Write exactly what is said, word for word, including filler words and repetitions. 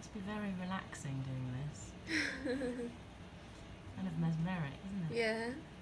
Must be very relaxing doing this. Kind of mesmeric, isn't it? Yeah.